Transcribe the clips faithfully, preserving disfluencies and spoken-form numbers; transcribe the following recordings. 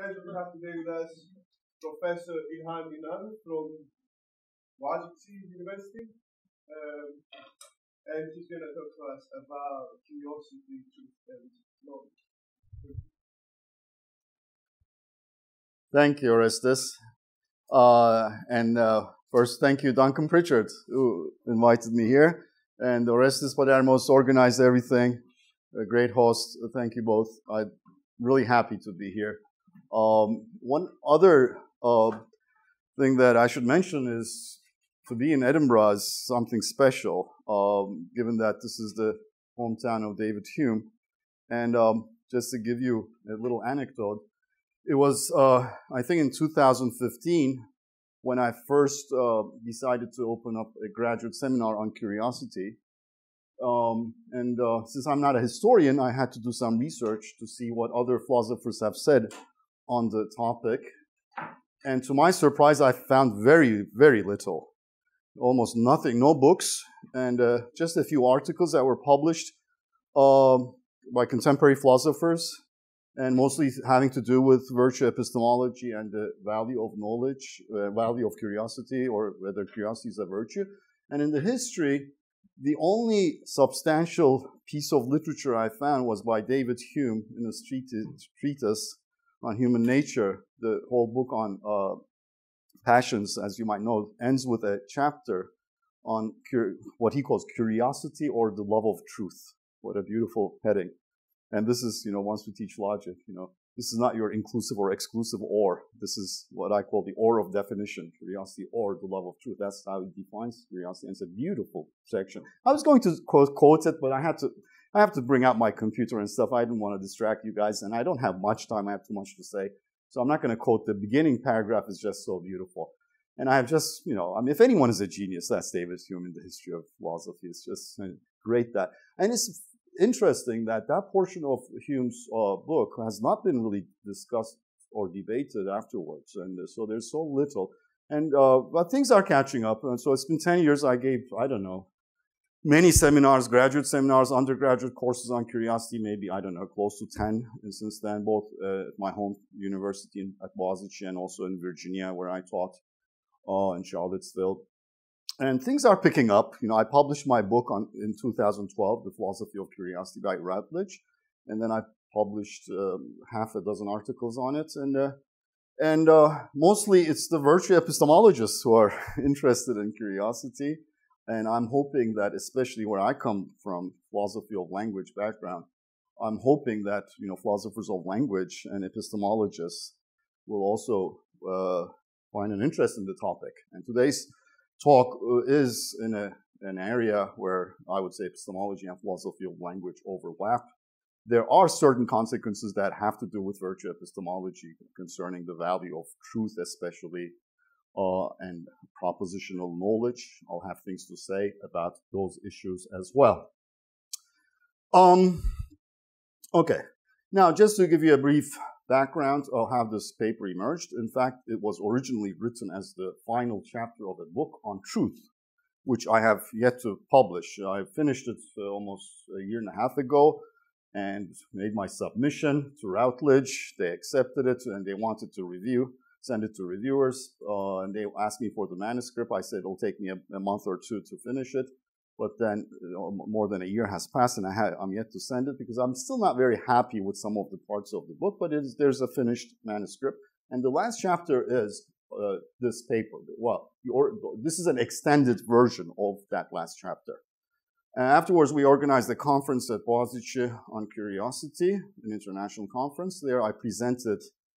pleasure to have today with us Professor Ilhan Inan from Bogazici University. Um, and he's going to talk to us about curiosity, truth, and knowledge. Thank you, Orestes. Uh, and uh, first, thank you, Duncan Pritchard, who invited me here. And Orestes Padermos organized everything. A great host. Thank you both. I'm really happy to be here. Um, one other uh, thing that I should mention is to be in Edinburgh is something special, um, given that this is the hometown of David Hume. And um, just to give you a little anecdote, it was, uh, I think in two thousand fifteen, when I first uh, decided to open up a graduate seminar on curiosity. Um, and uh, since I'm not a historian, I had to do some research to see what other philosophers have said on the topic. And to my surprise, I found very, very little. Almost nothing, no books, and uh, just a few articles that were published uh, by contemporary philosophers, and mostly having to do with virtue epistemology and the value of knowledge, uh, value of curiosity, or whether curiosity is a virtue. And in the history, the only substantial piece of literature I found was by David Hume in his treatise on human nature. The whole book on uh, passions, as you might know, ends with a chapter on what he calls curiosity or the love of truth. What a beautiful heading. And this is, you know, once we teach logic, you know, this is not your inclusive or exclusive or. This is what I call the or of definition, curiosity or the love of truth. That's how he defines curiosity. And it's a beautiful section. I was going to quote, quote it, but I had to, I have to bring out my computer and stuff. I didn't want to distract you guys, and I don't have much time. I have too much to say. So I'm not going to quote the beginning paragraph. Is just so beautiful. And I have just, you know, I mean, if anyone is a genius, that's David Hume in the history of philosophy. It's just great that, and it's interesting that that portion of Hume's uh, book has not been really discussed or debated afterwards. And uh, so there's so little. And, uh, but things are catching up. And so it's been ten years. I gave, I don't know, many seminars, graduate seminars, undergraduate courses on curiosity, maybe, I don't know, close to ten. And since then, both uh, at my home university in, at Bogazici and also in Virginia, where I taught, uh, in Charlottesville. And things are picking up. You know, I published my book on, in two thousand twelve, The Philosophy of Curiosity by Routledge. And then I published um, half a dozen articles on it. And, uh, and uh, mostly it's the virtue epistemologists who are interested in curiosity. And I'm hoping that, especially where I come from, philosophy of language background, I'm hoping that, you know, philosophers of language and epistemologists will also uh, find an interest in the topic. And today's talk is in a, an area where I would say epistemology and philosophy of language overlap. There are certain consequences that have to do with virtue epistemology concerning the value of truth, especially, uh, and propositional knowledge. I'll have things to say about those issues as well. Um, okay. Now, just to give you a brief background of how this paper emerged. In fact, it was originally written as the final chapter of a book on truth, which I have yet to publish. I finished it uh, almost a year and a half ago and made my submission to Routledge. They accepted it and they wanted to review, send it to reviewers, uh, and they asked me for the manuscript. I said it'll take me a, a month or two to finish it. But then you know, more than a year has passed, and I had, I'm yet to send it because I'm still not very happy with some of the parts of the book, but it is, there's a finished manuscript. And the last chapter is uh, this paper. Well, your, this is an extended version of that last chapter. And afterwards, we organized a conference at Bogazici on curiosity, an international conference. There I presented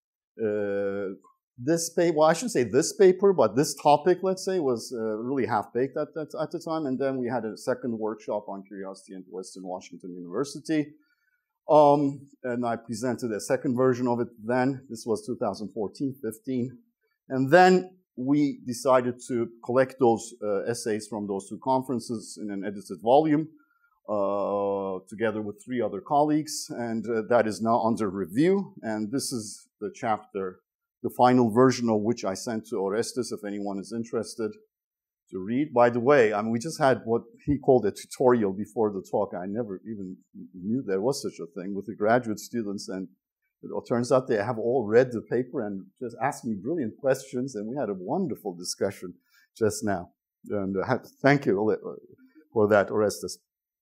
uh, This paper, well, I shouldn't say this paper, but this topic, let's say, was uh, really half-baked at, at, at the time. And then we had a second workshop on curiosity at Western Washington University. Um, and I presented a second version of it then. This was two thousand fourteen, fifteen. And then we decided to collect those uh, essays from those two conferences in an edited volume, uh, together with three other colleagues. And uh, that is now under review. And this is the chapter, the final version of which I sent to Orestes, if anyone is interested to read. By the way, I mean, we just had what he called a tutorial before the talk. I never even knew there was such a thing with the graduate students, and It turns out they have all read the paper and just asked me brilliant questions, and we had a wonderful discussion just now. And uh, thank you for that, Orestes.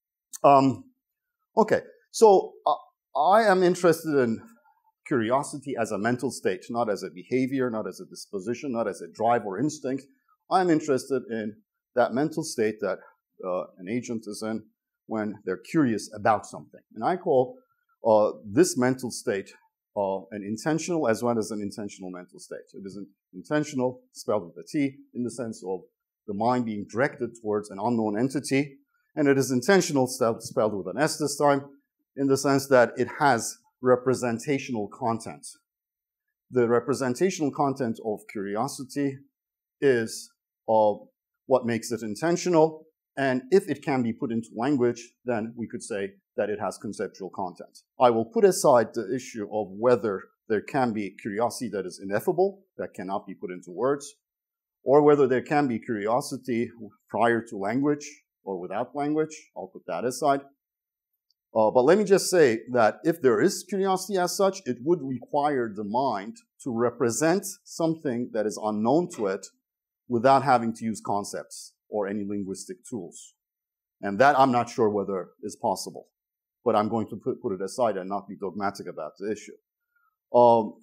Um, okay, so uh, I am interested in curiosity as a mental state, not as a behavior, not as a disposition, not as a drive or instinct. I'm interested in that mental state that uh, an agent is in when they're curious about something. And I call uh, this mental state uh, an intentional as well as an intentional mental state. It is an intentional, spelled with a T, in the sense of the mind being directed towards an unknown entity. And it is intentional, spelled with an S this time, in the sense that it has representational content. The representational content of curiosity is uh, what makes it intentional, and if it can be put into language, then we could say that it has conceptual content. I will put aside the issue of whether there can be curiosity that is ineffable, that cannot be put into words, or whether there can be curiosity prior to language or without language. I'll put that aside. Uh, but let me just say that if there is curiosity as such, it would require the mind to represent something that is unknown to it without having to use concepts or any linguistic tools. And that I'm not sure whether is possible. But I'm going to put, put it aside and not be dogmatic about the issue. Um,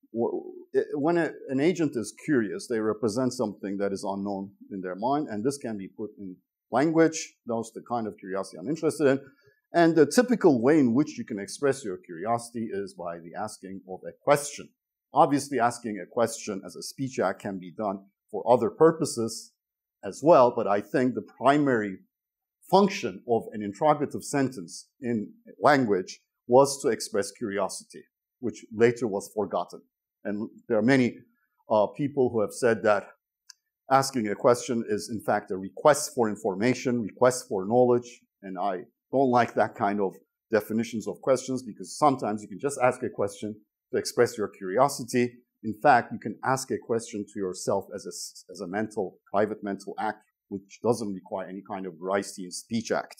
when a, an agent is curious, they represent something that is unknown in their mind, and this can be put in language. That's the kind of curiosity I'm interested in. And the typical way in which you can express your curiosity is by the asking of a question. Obviously, asking a question as a speech act can be done for other purposes as well, but I think the primary function of an interrogative sentence in language was to express curiosity, which later was forgotten. And there are many uh, people who have said that asking a question is, in fact, a request for information, request for knowledge, and I don't like that kind of definitions of questions, because sometimes you can just ask a question to express your curiosity. In fact, you can ask a question to yourself as a, as a mental, private mental act, which doesn't require any kind of Reistian speech act.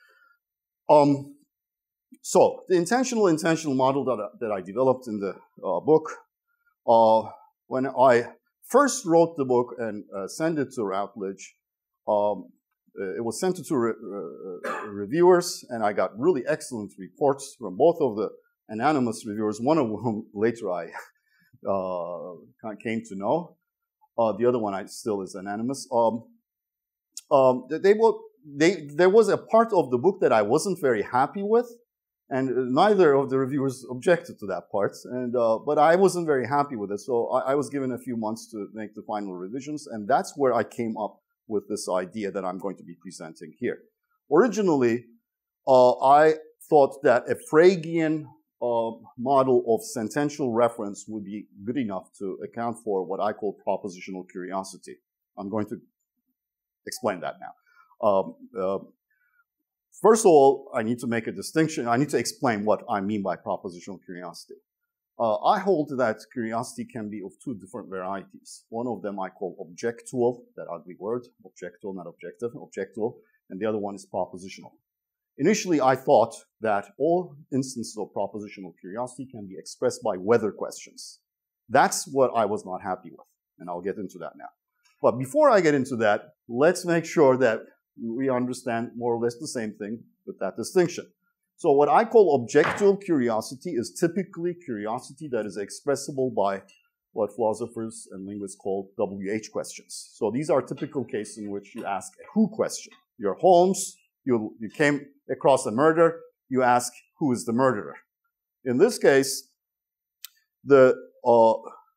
Um, so the intentional intentional model that, that I developed in the uh, book, uh, when I first wrote the book and uh, sent it to Routledge, um, it was sent to two re uh, reviewers, and I got really excellent reports from both of the anonymous reviewers, one of whom later I uh, came to know. Uh, the other one I still is anonymous. Um, um, they were, they, there was a part of the book that I wasn't very happy with, and neither of the reviewers objected to that part. And uh, but I wasn't very happy with it, so I, I was given a few months to make the final revisions, and that's where I came up with this idea that I'm going to be presenting here. Originally, uh, I thought that a Fregean uh, model of sentential reference would be good enough to account for what I call propositional curiosity. I'm going to explain that now. Um, uh, first of all, I need to make a distinction. I need to explain what I mean by propositional curiosity. Uh, I hold that curiosity can be of two different varieties. One of them I call objectual, that ugly word, objectual, not objective, objectual, and the other one is propositional. Initially, I thought that all instances of propositional curiosity can be expressed by whether questions. That's what I was not happy with, and I'll get into that now. But before I get into that, let's make sure that we understand more or less the same thing with that distinction. So what I call objectual curiosity is typically curiosity that is expressible by what philosophers and linguists call W H questions. So these are typical cases in which you ask a who question. You're Holmes, you, you came across a murder, you ask who is the murderer. In this case, the uh,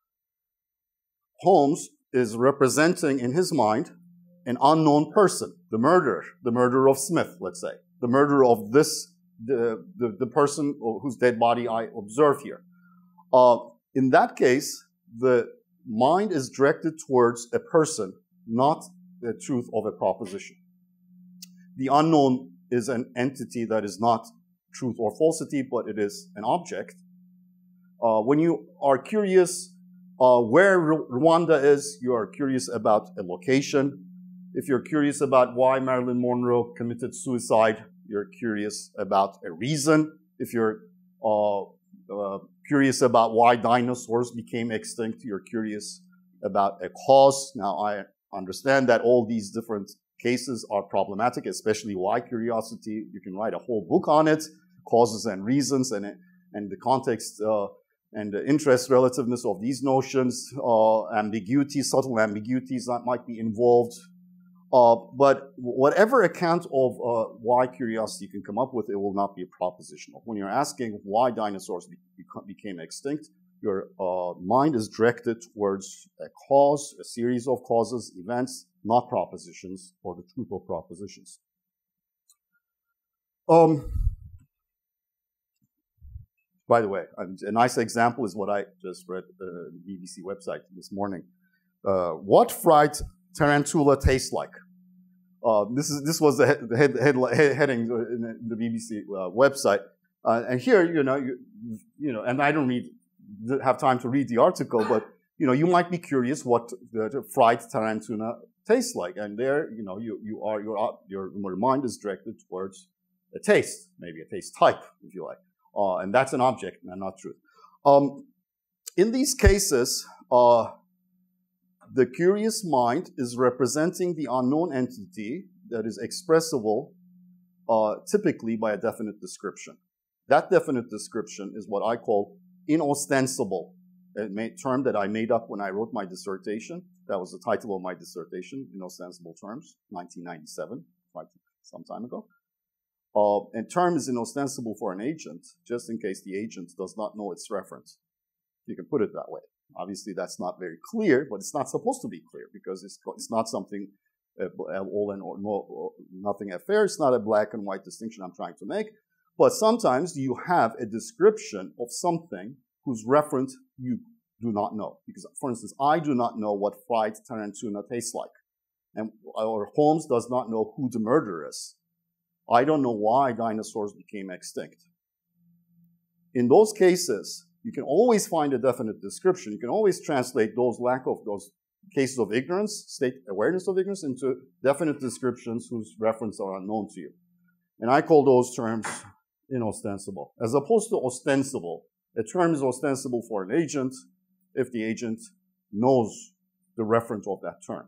Holmes is representing in his mind an unknown person, the murderer, the murderer of Smith, let's say, the murderer of this The, the, the person whose dead body I observe here. Uh, in that case, the mind is directed towards a person, not the truth of a proposition. The unknown is an entity that is not truth or falsity, but it is an object. Uh, when you are curious uh, where Rwanda is, you are curious about a location. If you're curious about why Marilyn Monroe committed suicide, you're curious about a reason. If you're uh, uh, curious about why dinosaurs became extinct. You're curious about a cause. Now, I understand that all these different cases are problematic, especially why curiosity. You can write a whole book on it, causes and reasons, and, and the context uh, and the interest relativeness of these notions, uh, ambiguities, subtle ambiguities that might be involved. Uh, but whatever account of uh, why curiosity you can come up with, it will not be propositional. When you're asking why dinosaurs be became extinct, your uh, mind is directed towards a cause, a series of causes, events, not propositions or the truth of propositions. Um, by the way, a nice example is what I just read uh, on the B B C website this morning. Uh, what fried tarantula tastes like? Uh, this is this was the, head, the head, head, head, heading in the B B C uh, website, uh, and here you know you, you know, and I don't read have time to read the article, but you know you might be curious what the, the fried tarantula tastes like, and there you know you you are your your your mind is directed towards a taste, maybe a taste type if you like, uh, and that's an object and not truth. Um, in these cases. Uh, The curious mind is representing the unknown entity that is expressible uh, typically by a definite description. That definite description is what I call inostensible, a term that I made up when I wrote my dissertation. That was the title of my dissertation, Inostensible Terms, nineteen ninety-seven, quite some time ago. Uh, a term is inostensible for an agent, just in case the agent does not know its reference. You can put it that way. Obviously, that's not very clear, but it's not supposed to be clear because it's, it's not something uh, all and or no, or nothing affair. It's not a black and white distinction I'm trying to make. But sometimes you have a description of something whose reference you do not know. Because, for instance, I do not know what fried tarantula tastes like. And or Holmes does not know who the murderer is. I don't know why dinosaurs became extinct. In those cases, you can always find a definite description. You can always translate those lack of those cases of ignorance, state awareness of ignorance, into definite descriptions whose reference are unknown to you. And I call those terms inostensible. As opposed to ostensible, a term is ostensible for an agent if the agent knows the reference of that term.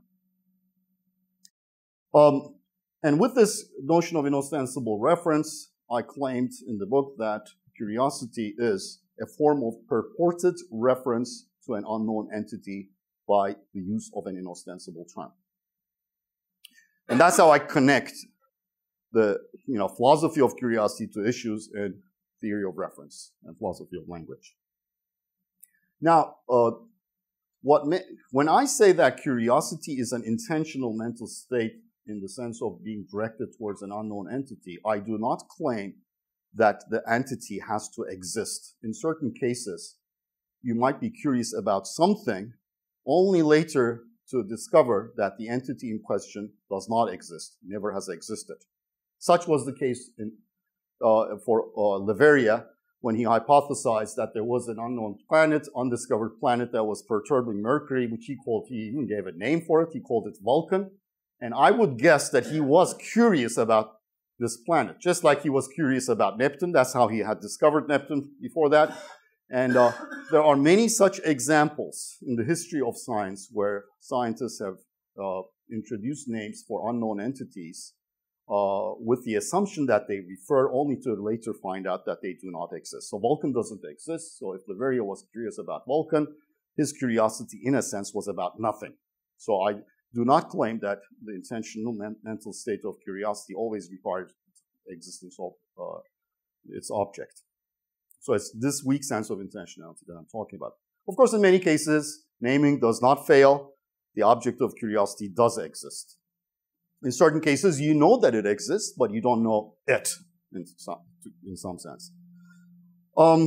Um, and with this notion of inostensible reference, I claimed in the book that curiosity is a form of purported reference to an unknown entity by the use of an inostensible term. And that's how I connect the you know, philosophy of curiosity to issues in theory of reference and philosophy of language. Now, uh, what when I say that curiosity is an intentional mental state in the sense of being directed towards an unknown entity, I do not claim that the entity has to exist. In certain cases, you might be curious about something only later to discover that the entity in question does not exist, never has existed. Such was the case in, uh, for uh, Leverrier when he hypothesized that there was an unknown planet, undiscovered planet that was perturbing Mercury, which he called, he even gave a name for it, he called it Vulcan. And I would guess that he was curious about this planet, just like he was curious about Neptune. That's how he had discovered Neptune before that. And uh, there are many such examples in the history of science where scientists have uh, introduced names for unknown entities uh, with the assumption that they refer only to later find out that they do not exist. So Vulcan doesn't exist. So if Leverrier was curious about Vulcan, his curiosity, in a sense, was about nothing. So I do not claim that the intentional men mental state of curiosity always requires existence of uh, its object. So it's this weak sense of intentionality that I'm talking about. Of course, in many cases, naming does not fail. The object of curiosity does exist. In certain cases, you know that it exists, but you don't know it in some, in some sense. Um,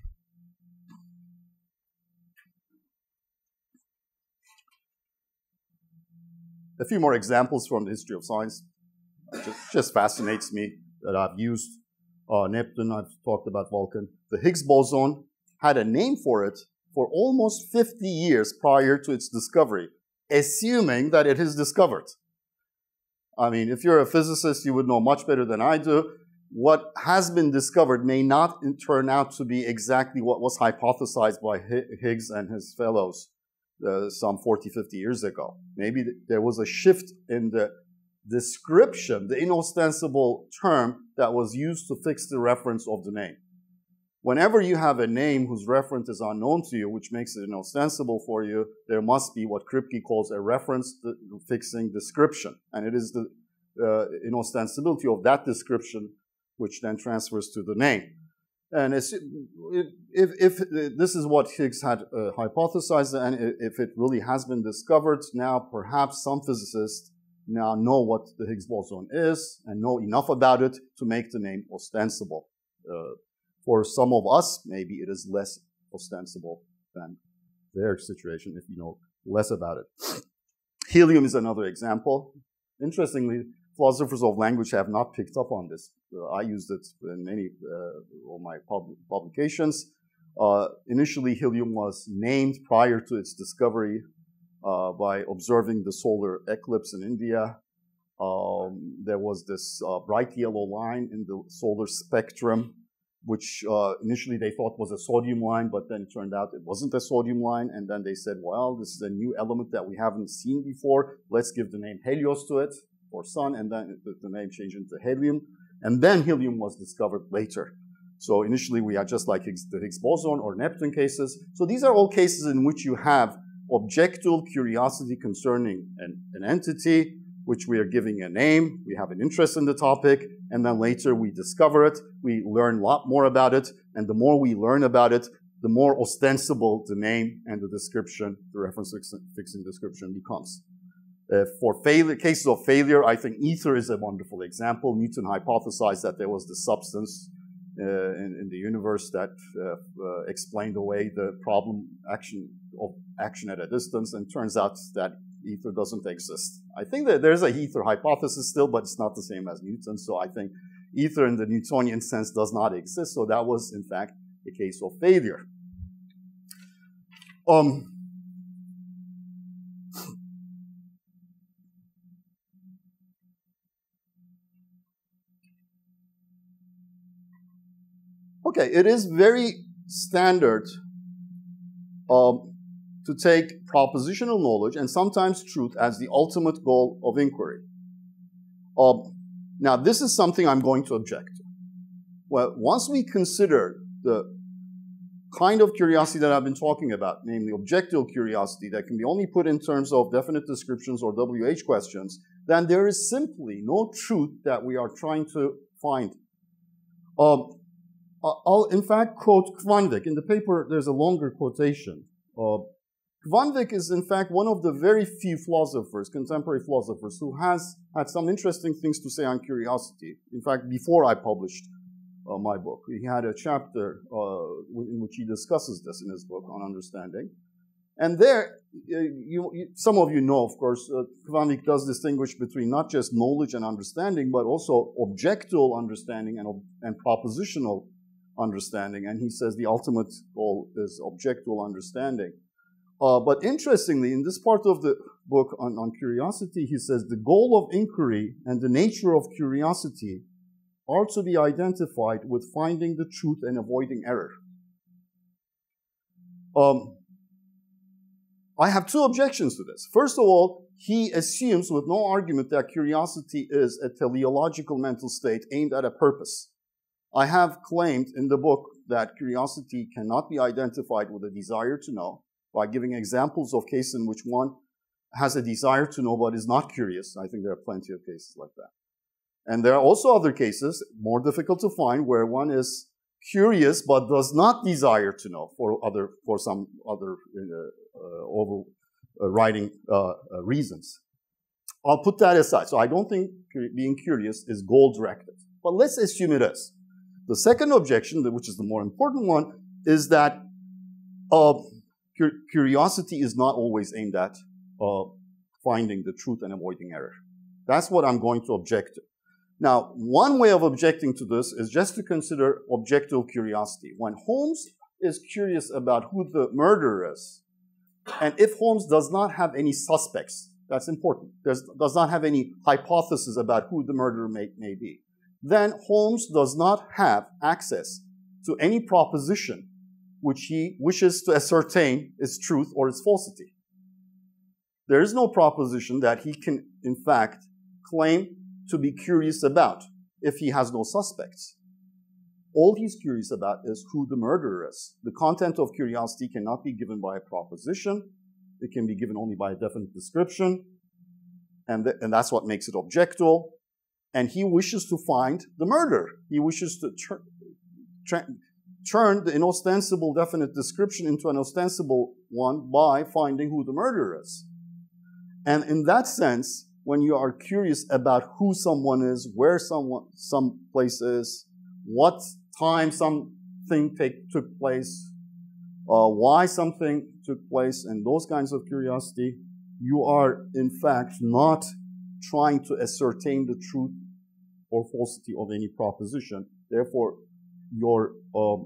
A few more examples from the history of science. It just, just fascinates me that I've used uh, Neptune, I've talked about Vulcan. The Higgs boson had a name for it for almost fifty years prior to its discovery, assuming that it is discovered. I mean, if you're a physicist, you would know much better than I do. what has been discovered may not turn out to be exactly what was hypothesized by Higgs and his fellows uh, some forty, fifty years ago. Maybe there was a shift in the description, the inostensible term that was used to fix the reference of the name. Whenever you have a name whose reference is unknown to you, which makes it inostensible for you, there must be what Kripke calls a reference-fixing description. And it is the uh, inostensibility of that description which then transfers to the name. And it's, if, if this is what Higgs had uh, hypothesized, and if it really has been discovered, now perhaps some physicists now know what the Higgs boson is and know enough about it to make the name ostensible. Uh, for some of us, maybe it is less ostensible than their situation if you know less about it. Helium is another example. Interestingly, philosophers of language have not picked up on this. Uh, I used it in many uh, of my pub publications. Uh, initially, helium was named prior to its discovery uh, by observing the solar eclipse in India. Um, there was this uh, bright yellow line in the solar spectrum, which uh, initially they thought was a sodium line, but then it turned out it wasn't a sodium line. And then they said, well, this is a new element that we haven't seen before. Let's give the name Helios to it, or sun, and then the, the name changed into helium. And then helium was discovered later. So initially we had just like Higgs, the Higgs boson or Neptune cases. So these are all cases in which you have objectual curiosity concerning an, an entity, which we are giving a name, we have an interest in the topic, and then later we discover it, we learn a lot more about it, and the more we learn about it, the more ostensible the name and the description, the reference-fixing description becomes. Uh, for failure, cases of failure, I think ether is a wonderful example. Newton hypothesized that there was this substance uh, in, in the universe that uh, uh, explained away the problem action of action at a distance, and turns out that ether doesn't exist. I think that there's a ether hypothesis still, but it's not the same as Newton. So I think ether in the Newtonian sense does not exist. So that was, in fact, a case of failure. Um, okay, it is very standard um, to take propositional knowledge and sometimes truth as the ultimate goal of inquiry. Um, now, this is something I'm going to object to. Well, once we consider the kind of curiosity that I've been talking about, namely objectual curiosity that can be only put in terms of definite descriptions or W H questions, then there is simply no truth that we are trying to find. Um, I'll, in fact, quote Kvanvik. In the paper, there's a longer quotation. Uh, Kvanvik is, in fact, one of the very few philosophers, contemporary philosophers, who has had some interesting things to say on curiosity. In fact, before I published uh, my book, he had a chapter uh, in which he discusses this in his book on understanding. And there, uh, you, you, some of you know, of course, uh, Kvanvik does distinguish between not just knowledge and understanding, but also objectual understanding and, and propositional understanding. And he says the ultimate goal is objectual understanding. Uh, but interestingly, in this part of the book on, on curiosity, he says the goal of inquiry and the nature of curiosity are to be identified with finding the truth and avoiding error. Um, I have two objections to this. First of all, he assumes with no argument that curiosity is a teleological mental state aimed at a purpose. I have claimed in the book that curiosity cannot be identified with a desire to know, by giving examples of cases in which one has a desire to know but is not curious. I think there are plenty of cases like that. And there are also other cases, more difficult to find, where one is curious but does not desire to know for other, for some other uh, uh, overriding uh, uh, reasons. I'll put that aside. So I don't think being curious is goal-directed. But let's assume it is. The second objection, which is the more important one, is that uh, curiosity is not always aimed at uh, finding the truth and avoiding error. That's what I'm going to object to. Now, one way of objecting to this is just to consider objectual curiosity. When Holmes is curious about who the murderer is, and if Holmes does not have any suspects, that's important, There's, does not have any hypothesis about who the murderer may, may be, then Holmes does not have access to any proposition which he wishes to ascertain its truth or its falsity. There is no proposition that he can, in fact, claim to be curious about if he has no suspects. All he's curious about is who the murderer is. The content of curiosity cannot be given by a proposition. It can be given only by a definite description, and, th and that's what makes it objectual. And he wishes to find the murderer. He wishes to tur turn the inostensible definite description into an ostensible one by finding who the murderer is. And in that sense, when you are curious about who someone is, where someone, some place is, what time something take, took place, uh, why something took place, and those kinds of curiosity, you are in fact not trying to ascertain the truth or falsity of any proposition. Therefore, your uh,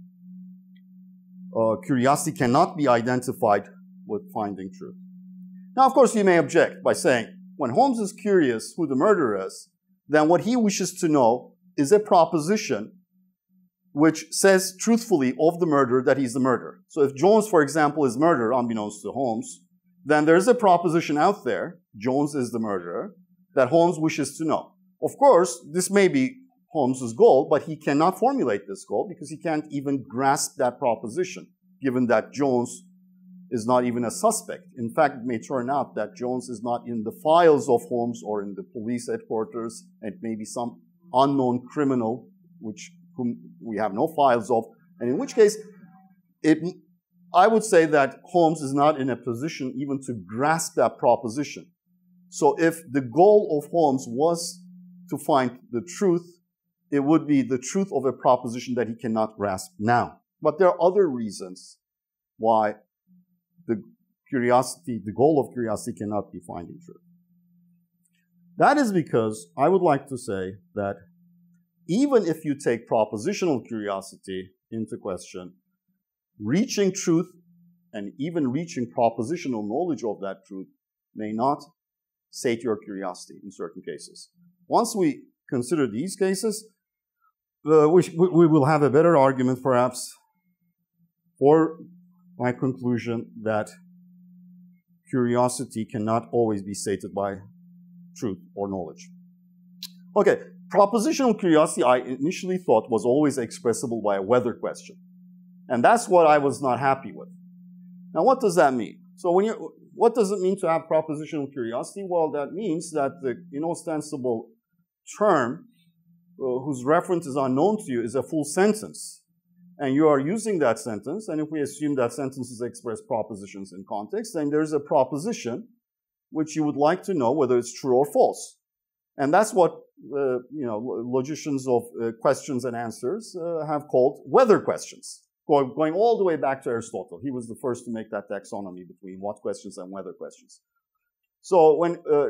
uh, curiosity cannot be identified with finding truth. Now, of course, you may object by saying, when Holmes is curious who the murderer is, then what he wishes to know is a proposition which says truthfully of the murderer that he's the murderer. So if Jones, for example, is murderer, unbeknownst to Holmes, then there's a proposition out there, Jones is the murderer, that Holmes wishes to know. Of course, this may be Holmes's goal, but he cannot formulate this goal because he can't even grasp that proposition, given that Jones is not even a suspect. In fact, it may turn out that Jones is not in the files of Holmes or in the police headquarters. It may be some unknown criminal, which whom we have no files of, and in which case, it, I would say that Holmes is not in a position even to grasp that proposition. So if the goal of Holmes was to find the truth, it would be the truth of a proposition that he cannot grasp now. But there are other reasons why the curiosity, the goal of curiosity cannot be finding truth. That is because I would like to say that even if you take propositional curiosity into question, reaching truth and even reaching propositional knowledge of that truth may not sate your curiosity in certain cases. Once we consider these cases, uh, we, we will have a better argument perhaps for my conclusion that curiosity cannot always be sated by truth or knowledge. Okay, propositional curiosity I initially thought was always expressible by a whether question. And that's what I was not happy with. Now, what does that mean? So when you, what does it mean to have propositional curiosity? Well, that means that the inostensible term uh, whose reference is unknown to you is a full sentence. And you are using that sentence, and if we assume that sentences express propositions in context, then there's a proposition which you would like to know whether it's true or false. And that's what uh, you know, logicians of uh, questions and answers uh, have called whether questions. Going, going all the way back to Aristotle. He was the first to make that taxonomy between what questions and whether questions. So when, uh,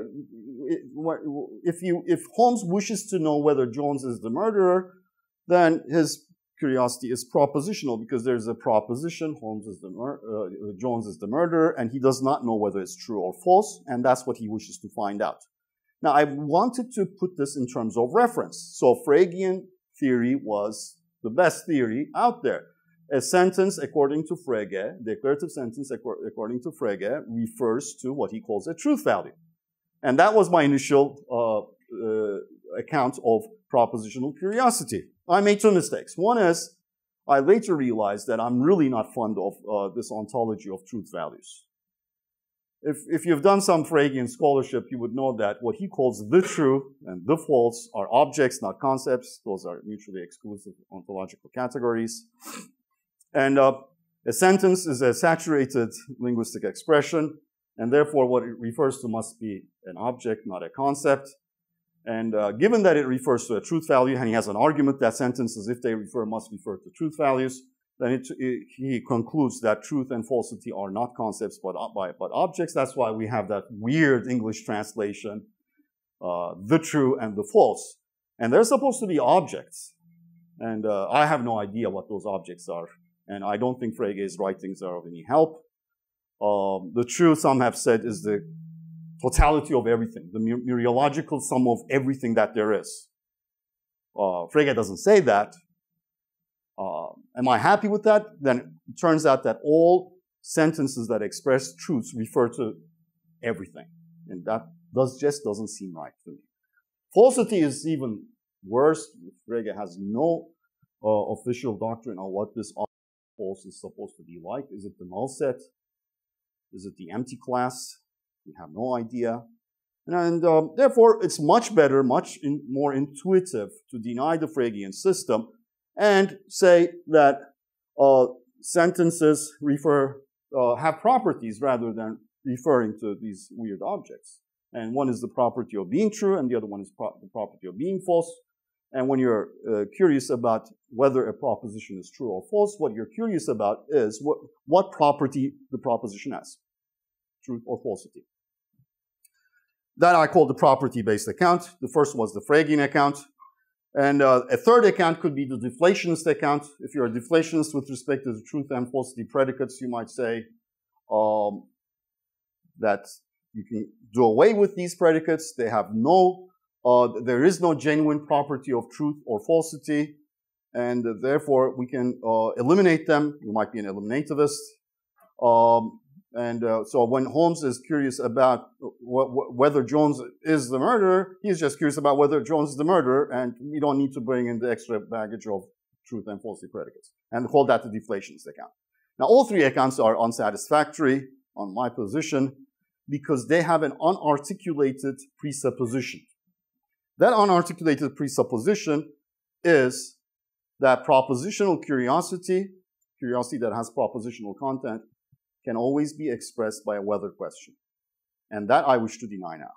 if, you, if Holmes wishes to know whether Jones is the murderer, then his curiosity is propositional because there's a proposition, Holmes is the mur uh, Jones is the murderer, and he does not know whether it's true or false, and that's what he wishes to find out. Now, I wanted to put this in terms of reference. So Fregean theory was the best theory out there. A sentence, according to Frege, declarative sentence, according to Frege, refers to what he calls a truth value. And that was my initial uh, uh, account of propositional curiosity. I made two mistakes. One is, I later realized that I'm really not fond of uh, this ontology of truth values. If, if you've done some Fregean scholarship, you would know that what he calls the true and the false are objects, not concepts. Those are mutually exclusive ontological categories. And uh, a sentence is a saturated linguistic expression, and therefore what it refers to must be an object, not a concept. And uh, given that it refers to a truth value, and he has an argument that sentences, if they refer, must refer to truth values, then it, it, he concludes that truth and falsity are not concepts but, but objects. That's why we have that weird English translation, uh, the true and the false. And they're supposed to be objects. And uh, I have no idea what those objects are. And I don't think Frege's writings are of any help. Um, the true, some have said, is the totality of everything, the mereological sum of everything that there is. uh, Frege doesn't say that. Uh, am I happy with that? Then it turns out that all sentences that express truths refer to everything. And that does, just doesn't seem right to me. Falsity is even worse. Frege has no uh, official doctrine on what this false is supposed to be like. Is it the null set? Is it the empty class? We have no idea. And, and um, therefore, it's much better, much in, more intuitive to deny the Fregean system and say that uh, sentences refer, uh, have properties rather than referring to these weird objects. And one is the property of being true, and the other one is pro the property of being false. And when you're uh, curious about whether a proposition is true or false, what you're curious about is what, what property the proposition has, truth or falsity. That I call the property-based account. The first was the Fregean account. And uh, a third account could be the deflationist account. If you're a deflationist with respect to the truth and falsity predicates, you might say um, that you can do away with these predicates. They have no, uh, there is no genuine property of truth or falsity, and uh, therefore we can uh, eliminate them. You might be an eliminativist. Um, and uh, so when Holmes is curious about wh wh whether Jones is the murderer, he's just curious about whether Jones is the murderer, and we don't need to bring in the extra baggage of truth and falsity predicates, and call that the deflationist account. Now, all three accounts are unsatisfactory on my position, because they have an unarticulated presupposition. That unarticulated presupposition is that propositional curiosity, curiosity that has propositional content, can always be expressed by a whether question. And that I wish to deny now.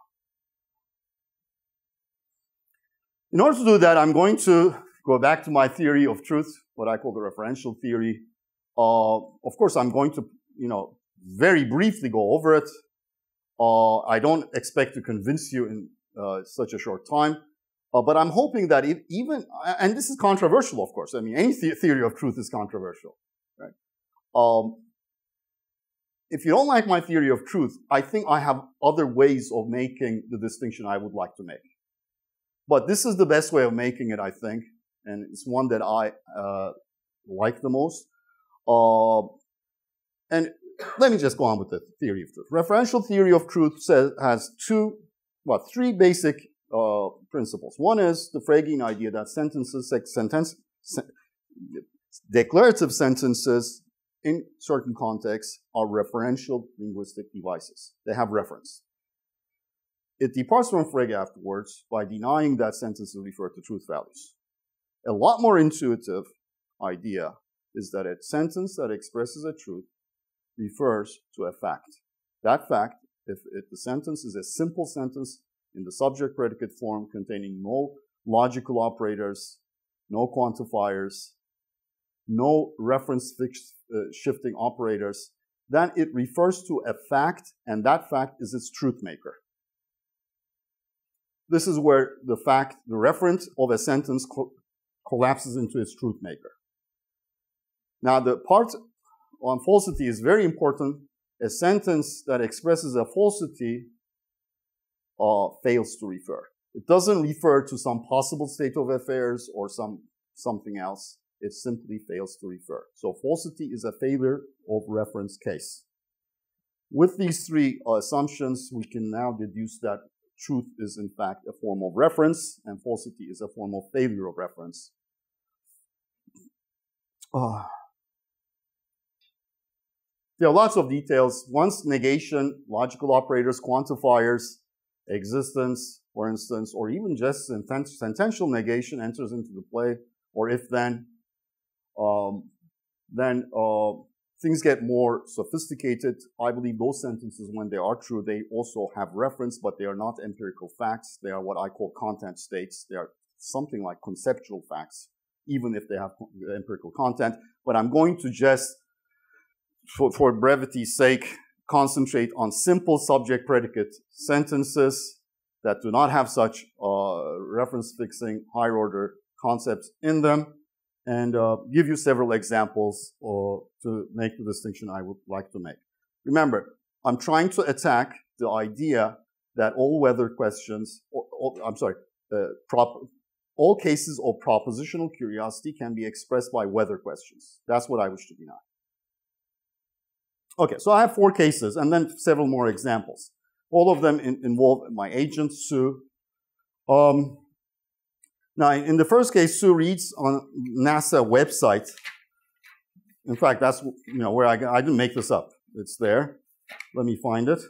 In order to do that, I'm going to go back to my theory of truth, what I call the referential theory. Uh, of course, I'm going to, you know, very briefly go over it. Uh, I don't expect to convince you in uh, such a short time, uh, but I'm hoping that it even, and this is controversial, of course. I mean, any the theory of truth is controversial, right? Um, if you don't like my theory of truth, I think I have other ways of making the distinction I would like to make. But this is the best way of making it, I think, and it's one that I uh, like the most. Uh, and let me just go on with the theory of truth. Referential theory of truth says, has two, well, three basic uh, principles. One is the Fregean idea that sentences, sentence, sen declarative sentences in certain contexts are referential linguistic devices. They have reference. It departs from Frege afterwards by denying that sentences refer to truth values. A lot more intuitive idea is that a sentence that expresses a truth refers to a fact. That fact, if, if the sentence is a simple sentence in the subject-predicate form containing no logical operators, no quantifiers, no reference fixed, uh, shifting operators, then it refers to a fact, and that fact is its truth maker. This is where the fact, the referent of a sentence co collapses into its truth maker. Now, the part on falsity is very important. A sentence that expresses a falsity uh, fails to refer. It doesn't refer to some possible state of affairs or some something else. It simply fails to refer. So falsity is a failure of reference case. With these three uh, assumptions, we can now deduce that truth is in fact a form of reference, and falsity is a form of failure of reference. Uh, there are lots of details. Once negation, logical operators, quantifiers, existence, for instance, or even just senten sentential negation enters into the play, or if then, um, then uh, things get more sophisticated. I believe those sentences, when they are true, they also have reference, but they are not empirical facts. They are what I call content states. They are something like conceptual facts, even if they have empirical content. But I'm going to just, for, for brevity's sake, concentrate on simple subject-predicate sentences that do not have such uh, reference-fixing higher-order concepts in them, and uh, give you several examples uh, to make the distinction I would like to make. Remember, I'm trying to attack the idea that all weather questions, or, or, I'm sorry, uh, prop, all cases of propositional curiosity can be expressed by whether questions. That's what I wish to deny. Okay, so I have four cases and then several more examples. All of them in, involve my agent, Sue. Um, now, in the first case, Sue reads on NASA website. In fact, that's you know where I, I didn't make this up. It's there. Let me find it.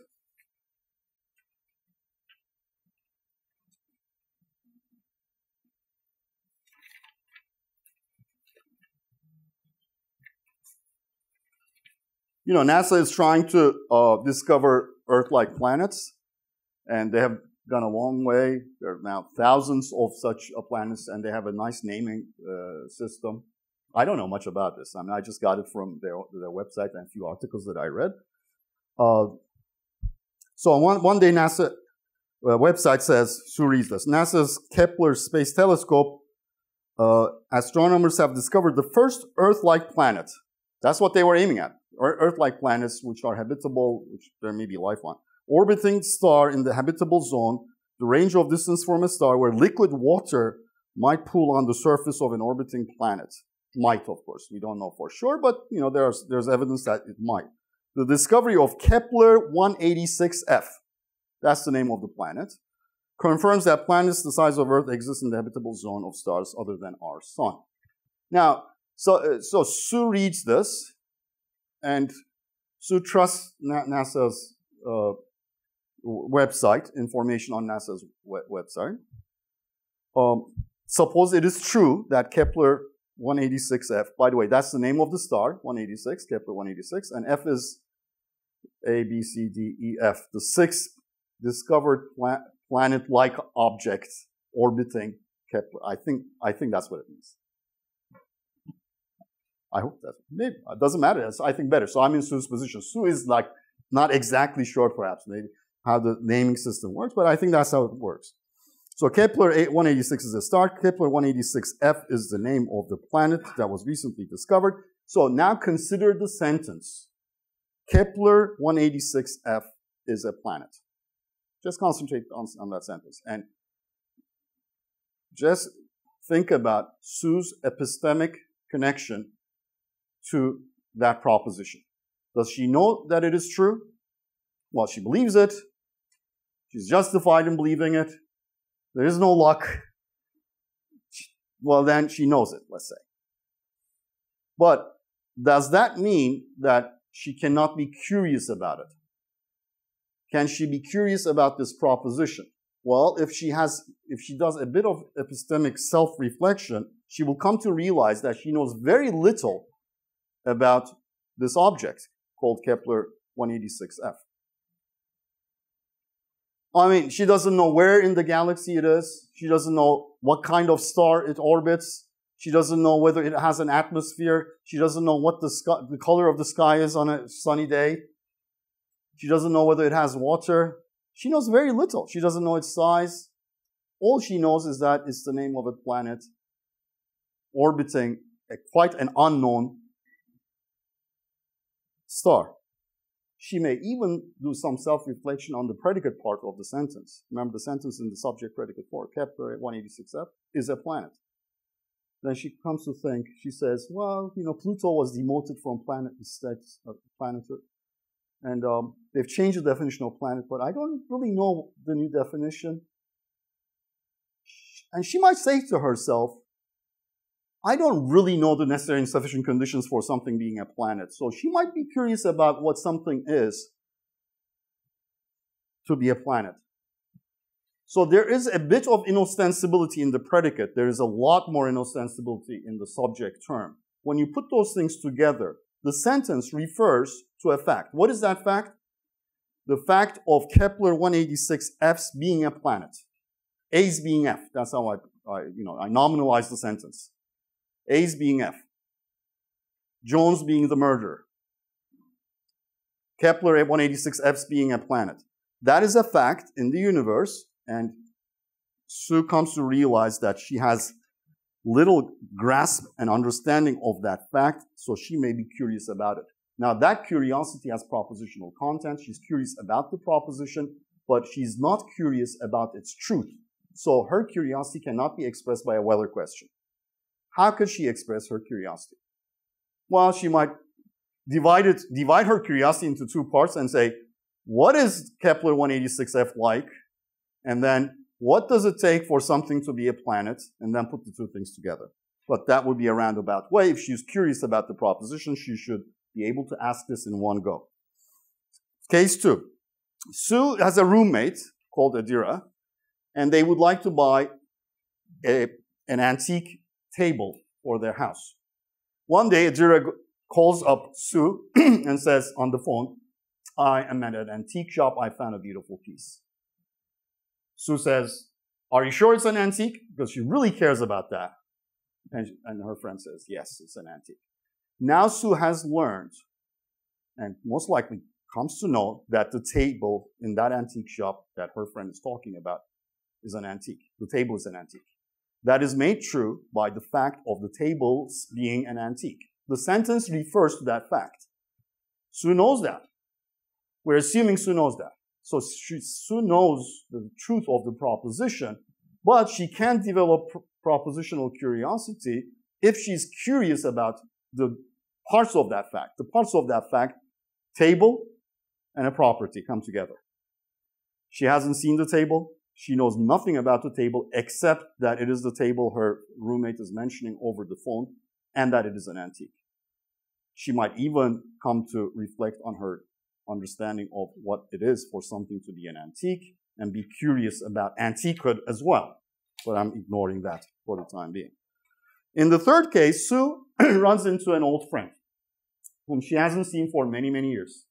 You know, NASA is trying to uh, discover Earth-like planets, and they have gone a long way. There are now thousands of such uh, planets, and they have a nice naming uh, system. I don't know much about this. I mean, I just got it from their, their website and a few articles that I read. Uh, so one, one day, NASA uh, website says, Sue reads this, NASA's Kepler Space Telescope, uh, astronomers have discovered the first Earth-like planet. That's what they were aiming at. Earth-like planets which are habitable, which there may be life on. Orbiting star in the habitable zone, the range of distance from a star where liquid water might pool on the surface of an orbiting planet. Might, of course. We don't know for sure, but you know there's, there's evidence that it might. The discovery of Kepler one eighty-six f, that's the name of the planet, confirms that planets the size of Earth exist in the habitable zone of stars other than our sun. Now, so, uh, so Sue reads this, and Sue trusts NASA's uh, website, information on NASA's web website. Um, suppose it is true that Kepler one eighty-six f, by the way, that's the name of the star, one eighty-six, Kepler one eighty-six, and F is A, B, C, D, E, F, the sixth discovered pla planet-like object orbiting Kepler. I think, I think that's what it means. I hope that's, maybe, it doesn't matter, that's, I think better. So I'm in Sue's position. Sue is like, not exactly sure perhaps, maybe, how the naming system works, but I think that's how it works. So Kepler one eighty-six is a star. Kepler one eighty-six f is the name of the planet that was recently discovered. So now consider the sentence. Kepler one eighty-six f is a planet. Just concentrate on, on that sentence. And just think about Sue's epistemic connection to that proposition. Does she know that it is true? Well, she believes it. She's justified in believing it. There is no luck. Well, then she knows it, let's say. But does that mean that she cannot be curious about it? Can she be curious about this proposition? Well, if she has, if she does a bit of epistemic self-reflection, she will come to realize that she knows very little about this object called Kepler one eighty-six f. I mean, she doesn't know where in the galaxy it is. She doesn't know what kind of star it orbits. She doesn't know whether it has an atmosphere. She doesn't know what the, sky, the color of the sky is on a sunny day. She doesn't know whether it has water. She knows very little. She doesn't know its size. All she knows is that it's the name of a planet orbiting a, quite an unknown star. She may even do some self-reflection on the predicate part of the sentence. Remember the sentence in the subject-predicate form, Kepler one eighty-six f is a planet. Then she comes to think, she says, well, you know, Pluto was demoted from planet to status of planet, and um, they've changed the definition of planet, but I don't really know the new definition. And she might say to herself, I don't really know the necessary and sufficient conditions for something being a planet. So she might be curious about what something is to be a planet. So there is a bit of inostensibility in the predicate. There is a lot more inostensibility in the subject term. When you put those things together, the sentence refers to a fact. What is that fact? The fact of Kepler one eighty-six f's being a planet. A's being F. That's how I, I you know, I nominalize the sentence. A's being F. Jones being the murderer. Kepler one eighty-six f's being a planet. That is a fact in the universe, and Sue comes to realize that she has little grasp and understanding of that fact, so she may be curious about it. Now, that curiosity has propositional content. She's curious about the proposition, but she's not curious about its truth. So her curiosity cannot be expressed by a weather question. How could she express her curiosity? Well, she might divide it, divide her curiosity into two parts and say, what is Kepler one eighty-six f like? And then, what does it take for something to be a planet? And then put the two things together. But that would be a roundabout way. If she's curious about the proposition, she should be able to ask this in one go. Case two. Sue has a roommate called Adira, and they would like to buy a, an antique table for their house. One day, Adira calls up Sue and says on the phone, I am at an antique shop. I found a beautiful piece. Sue says, are you sure it's an antique? Because she really cares about that. And, she, and her friend says, yes, it's an antique. Now Sue has learned, and most likely comes to know, that the table in that antique shop that her friend is talking about is an antique. The table is an antique. That is made true by the fact of the table being an antique. The sentence refers to that fact. Sue knows that. We're assuming Sue knows that. So she, Sue knows the truth of the proposition, but she can't develop pr- propositional curiosity if she's curious about the parts of that fact. The parts of that fact, table and a property, come together. She hasn't seen the table. She knows nothing about the table except that it is the table her roommate is mentioning over the phone and that it is an antique. She might even come to reflect on her understanding of what it is for something to be an antique and be curious about antiquehood as well. But I'm ignoring that for the time being. In the third case, Sue runs into an old friend whom she hasn't seen for many, many years.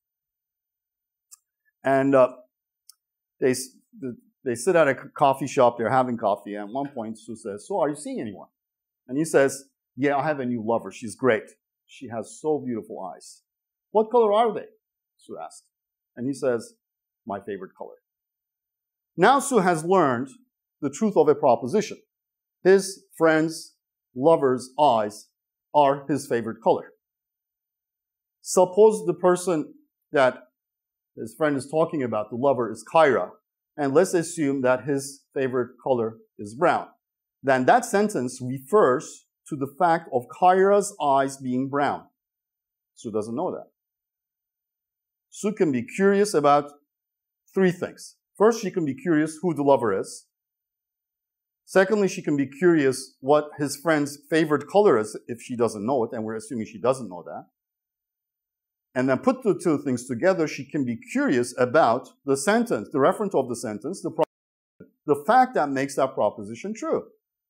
And uh, they, they sit at a coffee shop, they're having coffee, and at one point Sue says, so are you seeing anyone? And he says, yeah, I have a new lover, she's great. She has so beautiful eyes. What color are they? Sue asked. And he says, my favorite color. Now Sue has learned the truth of a proposition. His friend's lover's eyes are his favorite color. Suppose the person that his friend is talking about, the lover, is Kyra, and let's assume that his favorite color is brown. Then that sentence refers to the fact of Kyra's eyes being brown. Sue doesn't know that. Sue can be curious about three things. First, she can be curious who the lover is. Secondly, she can be curious what his friend's favorite color is if she doesn't know it, and we're assuming she doesn't know that. And then put the two things together, she can be curious about the sentence, the reference of the sentence, the, the fact that makes that proposition true.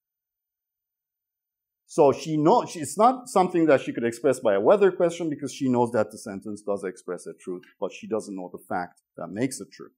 So she knows, it's not something that she could express by a weather question because she knows that the sentence does express a truth, but she doesn't know the fact that makes it true.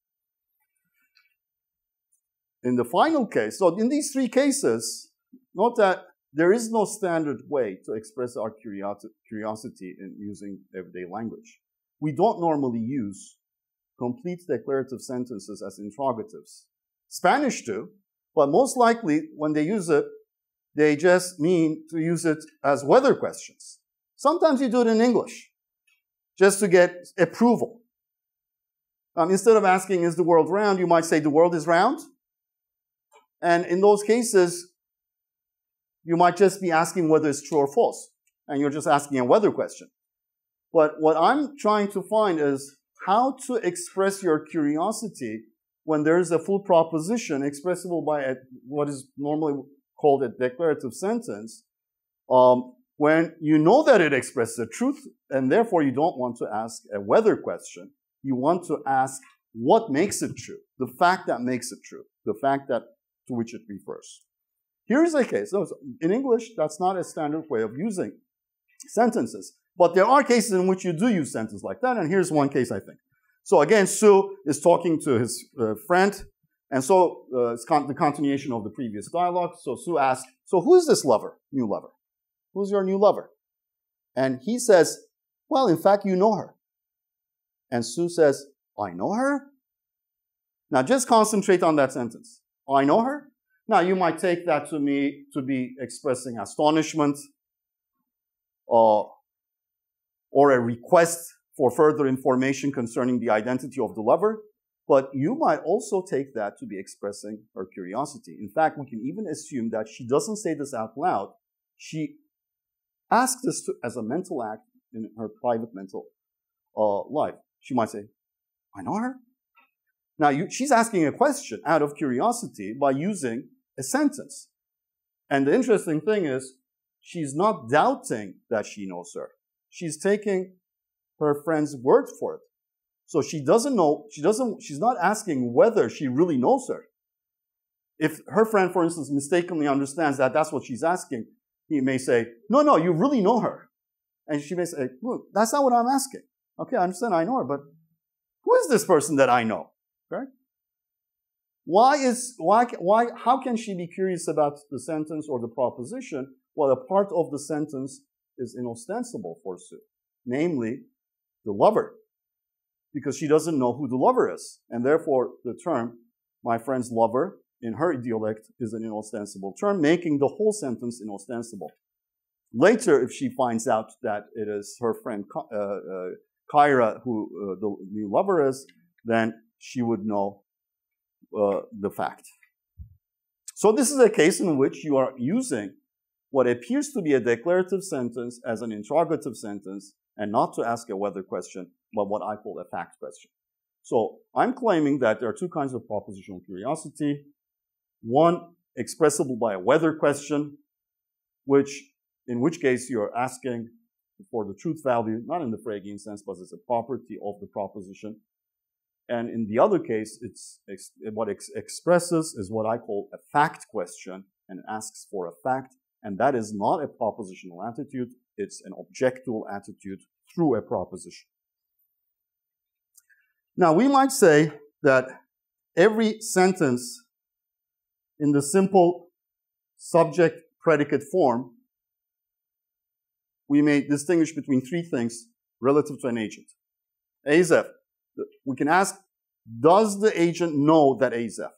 In the final case, so in these three cases, note that there is no standard way to express our curiosity in using everyday language. We don't normally use complete declarative sentences as interrogatives. Spanish do, but most likely when they use it, they just mean to use it as weather questions. Sometimes you do it in English, just to get approval. Um, instead of asking, is the world round, you might say, the world is round. And in those cases, you might just be asking whether it's true or false. And you're just asking a weather question. But what I'm trying to find is how to express your curiosity when there's a full proposition expressible by a, what is normally called a declarative sentence, um, when you know that it expresses a truth, and therefore you don't want to ask a weather question. You want to ask what makes it true, the fact that makes it true, the fact that to which it refers. Here is a case. So in English, that's not a standard way of using sentences. But there are cases in which you do use sentences like that, and here's one case, I think. So again, Sue is talking to his uh, friend, and so uh, it's con- the continuation of the previous dialogue. So Sue asks, so who is this lover, new lover? Who's your new lover? And he says, well, in fact, you know her. And Sue says, I know her? Now just concentrate on that sentence. I know her? Now you might take that to me to be expressing astonishment uh, or a request for further information concerning the identity of the lover. But you might also take that to be expressing her curiosity. In fact, we can even assume that she doesn't say this out loud. She asks this to, as a mental act in her private mental uh, life. She might say, I know her. Now, you, she's asking a question out of curiosity by using a sentence. And the interesting thing is, she's not doubting that she knows her. She's taking her friend's word for it. So she doesn't know, she doesn't, she's not asking whether she really knows her. If her friend, for instance, mistakenly understands that that's what she's asking, he may say, no, no, you really know her. And she may say, well, that's not what I'm asking. Okay, I understand, I know her, but who is this person that I know? Okay? Why is, why, why, how can she be curious about the sentence or the proposition? Well, a part of the sentence is inostensible for Sue, namely the lover, because she doesn't know who the lover is. And therefore, the term, my friend's lover, in her idiolect, is an inostensible term, making the whole sentence inostensible. Later, if she finds out that it is her friend uh, uh, Kyra who uh, the new lover is, then she would know uh, the fact. So this is a case in which you are using what appears to be a declarative sentence as an interrogative sentence, and not to ask a whether question, but what I call a fact question. So I'm claiming that there are two kinds of propositional curiosity. One, expressible by a whether question, which, in which case you're asking for the truth value, not in the Fregean sense, but as a property of the proposition. And in the other case, it's what it expresses is what I call a fact question, and asks for a fact. And that is not a propositional attitude. It's an objectual attitude through a proposition. Now, we might say that every sentence in the simple subject-predicate form, we may distinguish between three things relative to an agent. A Z F. We can ask, does the agent know that A Z F?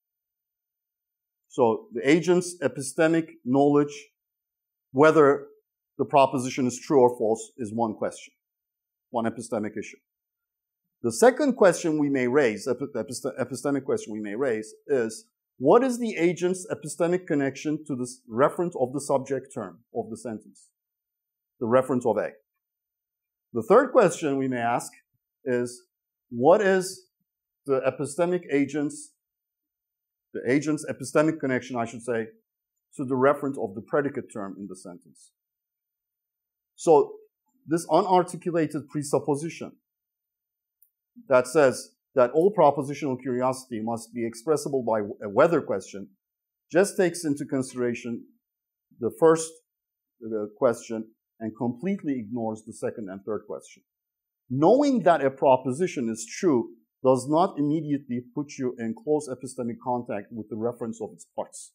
So the agent's epistemic knowledge, whether the proposition is true or false, is one question, one epistemic issue. The second question we may raise, epistemic question we may raise, is what is the agent's epistemic connection to the referent of the subject term of the sentence, the referent of A? The third question we may ask is what is the epistemic agent's, the agent's epistemic connection, I should say, to the referent of the predicate term in the sentence. So this unarticulated presupposition that says that all propositional curiosity must be expressible by a whether question just takes into consideration the first the question and completely ignores the second and third question. Knowing that a proposition is true does not immediately put you in close epistemic contact with the reference of its parts.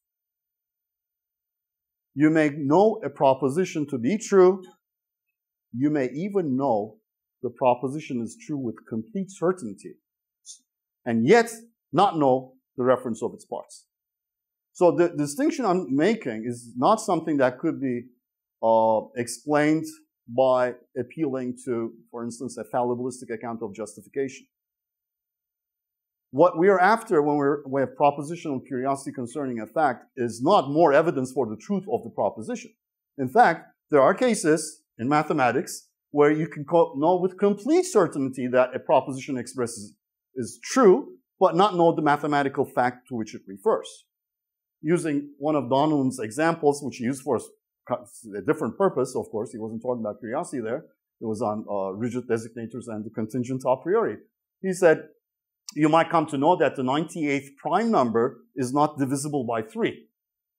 You may know a proposition to be true. You may even know the proposition is true with complete certainty, and yet not know the reference of its parts. So the distinction I'm making is not something that could be uh, explained by appealing to, for instance, a fallibilistic account of justification. What we are after when we're, we have propositional curiosity concerning a fact is not more evidence for the truth of the proposition. In fact, there are cases in mathematics where you can know with complete certainty that a proposition expresses is true, but not know the mathematical fact to which it refers. Using one of Donald's examples, which he used for a different purpose, of course, he wasn't talking about curiosity there. It was on uh, rigid designators and the contingent a priori. He said, you might come to know that the ninety-eighth prime number is not divisible by three.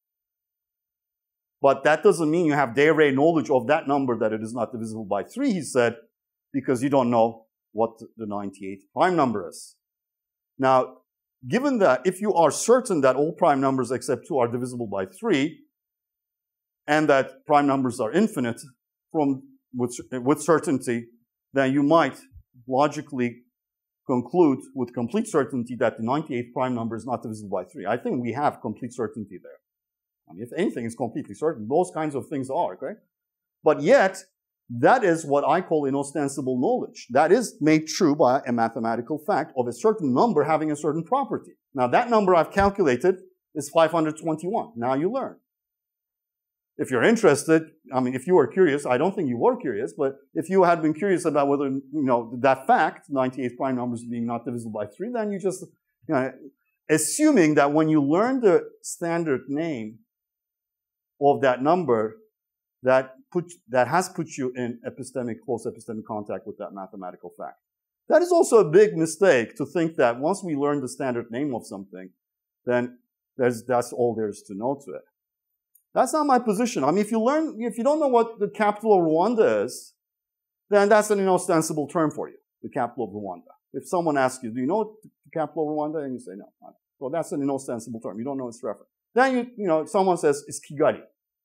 But that doesn't mean you have de re knowledge of that number that it is not divisible by three, he said, because you don't know what the ninety-eighth prime number is. Now, given that if you are certain that all prime numbers except two are divisible by three, and that prime numbers are infinite from with, with certainty, then you might logically conclude with complete certainty that the ninety-eighth prime number is not divisible by three. I think we have complete certainty there. I mean, if anything is completely certain, those kinds of things are, okay? But yet, That is what I call inostensible knowledge. That is made true by a mathematical fact of a certain number having a certain property. Now, that number I've calculated is five hundred twenty-one. Now you learn. If you're interested, I mean, if you were curious, I don't think you were curious, but if you had been curious about whether, you know, that fact, ninety-eight prime numbers being not divisible by three, then you just, you know, assuming that when you learn the standard name of that number, that put, that has put you in epistemic, close epistemic contact with that mathematical fact. That is also a big mistake to think that once we learn the standard name of something, then there's, that's all there is to know to it. That's not my position. I mean, if you learn, if you don't know what the capital of Rwanda is, then that's an inostensible term for you, the capital of Rwanda. If someone asks you, do you know the capital of Rwanda? And you say, no. Well, that's an inostensible term. You don't know its reference. Then, you, you know, someone says, it's Kigali.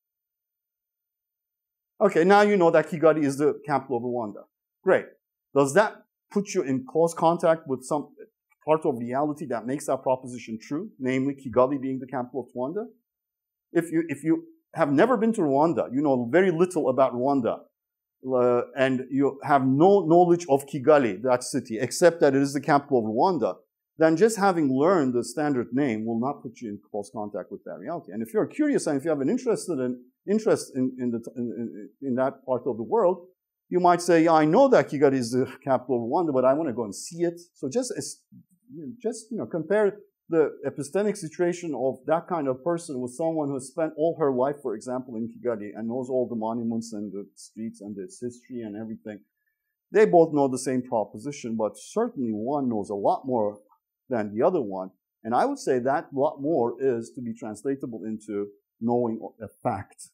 Okay, now you know that Kigali is the capital of Rwanda. Great. Does that put you in close contact with some part of reality that makes that proposition true, namely Kigali being the capital of Rwanda? If you, if you have never been to Rwanda, you know very little about Rwanda, uh, and you have no knowledge of Kigali, that city, except that it is the capital of Rwanda, then just having learned the standard name will not put you in close contact with that reality. And if you're curious and if you have an interest in, interest in, in, the, in, in that part of the world, you might say, yeah, I know that Kigali is the capital of Rwanda, but I want to go and see it. So just, just you know, compare the epistemic situation of that kind of person with someone who has spent all her life, for example, in Kigali and knows all the monuments and the streets and its history and everything. They both know the same proposition, but certainly one knows a lot more than the other one. And I would say that lot more is to be translatable into knowing a fact.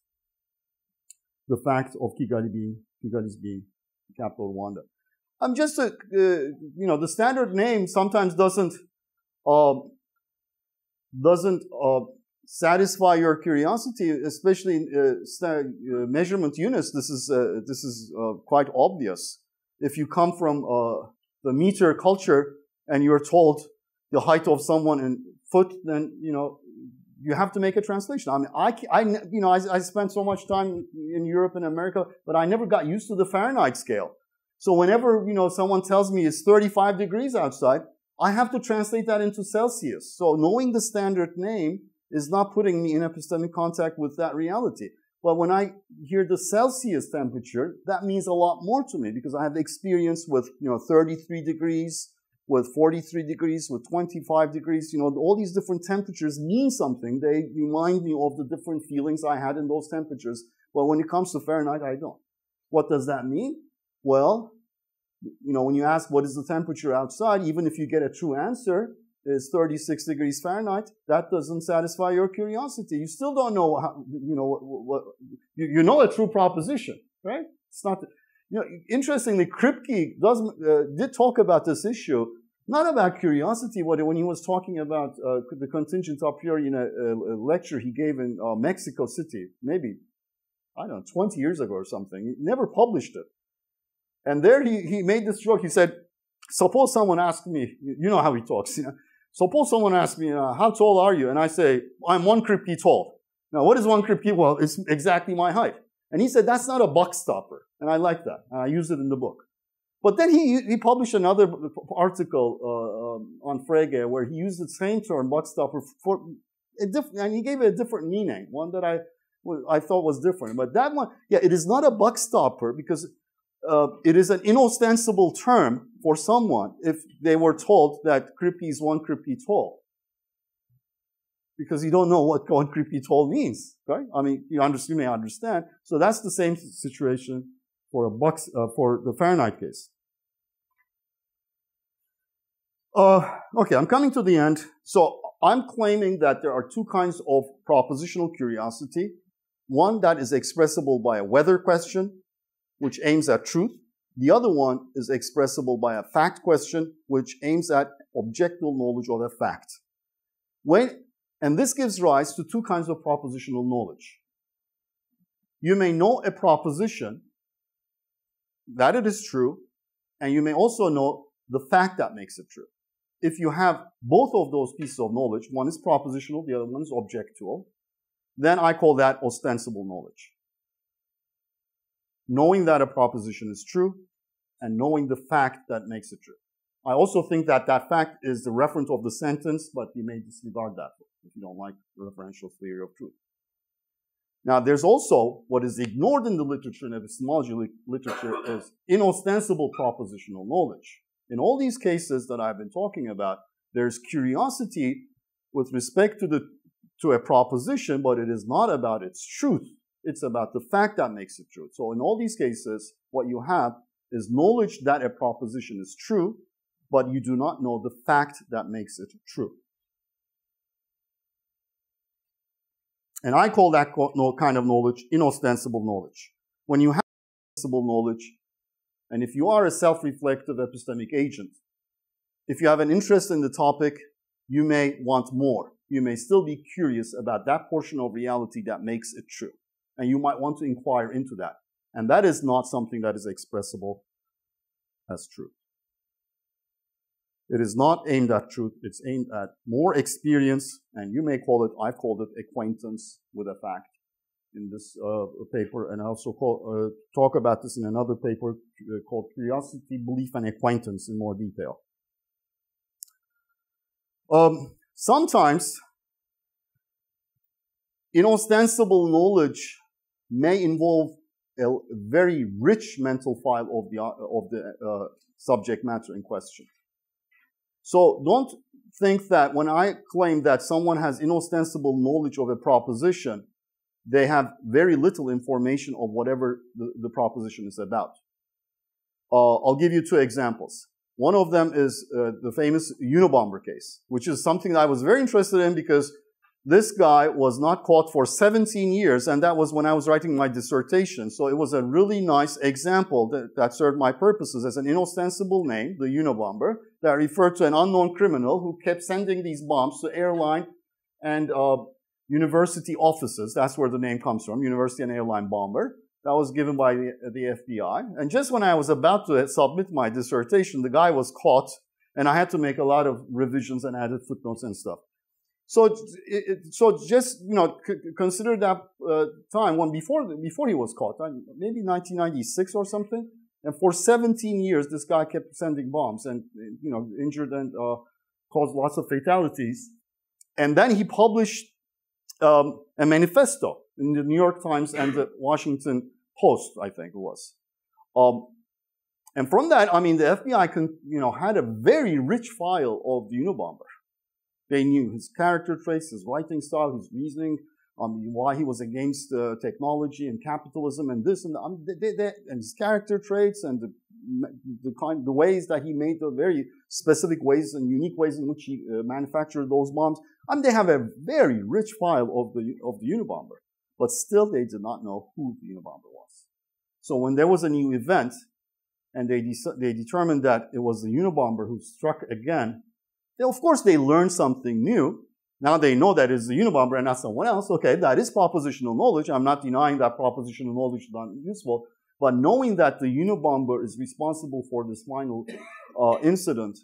The fact of Kigali being, Kigali's being the capital of Rwanda. I'm just, a, uh, you know, the standard name sometimes doesn't, um, doesn't uh, satisfy your curiosity, especially in uh, uh, measurement units. This is uh, this is uh, quite obvious. If you come from uh, the meter culture and you're told the height of someone in foot, then you know you have to make a translation. I mean, I, I you know I, I spent so much time in Europe and America, but I never got used to the Fahrenheit scale. So whenever you know someone tells me it's thirty-five degrees outside, I have to translate that into Celsius. So knowing the standard name is not putting me in epistemic contact with that reality. But when I hear the Celsius temperature, that means a lot more to me because I have experience with, you know, thirty-three degrees, with forty-three degrees, with twenty-five degrees. You know, all these different temperatures mean something. They remind me of the different feelings I had in those temperatures. But when it comes to Fahrenheit, I don't. What does that mean? Well, you know, when you ask what is the temperature outside, even if you get a true answer, is thirty-six degrees Fahrenheit, that doesn't satisfy your curiosity. You still don't know how, you know, what, what you, you know a true proposition, right? It's not, you know, interestingly, Kripke does, uh, did talk about this issue, not about curiosity, but when he was talking about uh, the contingent a priori in a, a lecture he gave in uh, Mexico City, maybe, I don't know, twenty years ago or something. He never published it. And there he, he made this joke. He said, suppose someone asked me, you know how he talks, you know, suppose someone asked me, uh, how tall are you? And I say, I'm one Kripke tall. Now, what is one Kripke? Well, it's exactly my height. And he said, that's not a buck stopper. And I like that. And I use it in the book. But then he, he published another article uh, um, on Frege where he used the same term, buck stopper, for a diff- and he gave it a different meaning, one that I, I thought was different. But that one, yeah, it is not a buck stopper because Uh, it is an inostensible term for someone if they were told that Kripke is one Kripke tall. Because you don't know what one Kripke tall means, right? I mean, you, understand, you may understand. So that's the same situation for a box, uh, for the Fahrenheit case. Uh, okay, I'm coming to the end. So I'm claiming that there are two kinds of propositional curiosity. One that is expressible by a weather question, which aims at truth. The other one is expressible by a fact question, which aims at objective knowledge of a fact. When, and this gives rise to two kinds of propositional knowledge. You may know a proposition, that it is true, and you may also know the fact that makes it true. If you have both of those pieces of knowledge, one is propositional, the other one is objectual, then I call that ostensible knowledge. knowing that a proposition is true, and knowing the fact that makes it true. I also think that that fact is the reference of the sentence, but you may disregard that if you don't like the referential theory of truth. Now, there's also what is ignored in the literature, in epistemology literature, is inostensible propositional knowledge. In all these cases that I've been talking about, there's curiosity with respect to, the, to a proposition, but it is not about its truth. It's about the fact that makes it true. So in all these cases, what you have is knowledge that a proposition is true, but you do not know the fact that makes it true. And I call that kind of knowledge inostensible knowledge. When you have inostensible knowledge, and if you are a self-reflective epistemic agent, if you have an interest in the topic, you may want more. You may still be curious about that portion of reality that makes it true. And you might want to inquire into that. And that is not something that is expressible as truth. It is not aimed at truth. It's aimed at more experience, and you may call it, I've called it acquaintance with a fact in this uh, paper, and I also call, uh, talk about this in another paper uh, called Curiosity, Belief, and Acquaintance in more detail. Um, sometimes inostensible knowledge may involve a very rich mental file of the, of the uh, subject matter in question. So don't think that when I claim that someone has inostensible knowledge of a proposition, they have very little information of whatever the, the proposition is about. Uh, I'll give you two examples. One of them is uh, the famous Unabomber case, which is something that I was very interested in because this guy was not caught for seventeen years, and that was when I was writing my dissertation. So it was a really nice example that, that served my purposes as an inostensible name, the Unabomber, that referred to an unknown criminal who kept sending these bombs to airline and uh, university offices. That's where the name comes from, University and Airline Bomber. That was given by the, the F B I. And just when I was about to submit my dissertation, the guy was caught, and I had to make a lot of revisions and added footnotes and stuff. So, it, it, so just, you know, c consider that uh, time when before, before he was caught, maybe nineteen ninety-six or something. And for seventeen years, this guy kept sending bombs and, you know, injured and uh, caused lots of fatalities. And then he published um, a manifesto in the New York Times and the Washington Post, I think it was. Um, and from that, I mean, the F B I can, you know, had a very rich file of the Unabomber. They knew his character traits, his writing style, his reasoning, um, why he was against uh, technology and capitalism and this and that, um, they, they, and his character traits and the, the kind, the ways that he made the very specific ways and unique ways in which he uh, manufactured those bombs. I mean, they have a very rich file of the of the Unabomber, but still they did not know who the Unabomber was. So when there was a new event, and they de they determined that it was the Unabomber who struck again. Of course, they learned something new. Now they know that it's the Unabomber and not someone else. Okay, that is propositional knowledge. I'm not denying that propositional knowledge is not useful. But knowing that the Unabomber is responsible for this final uh, incident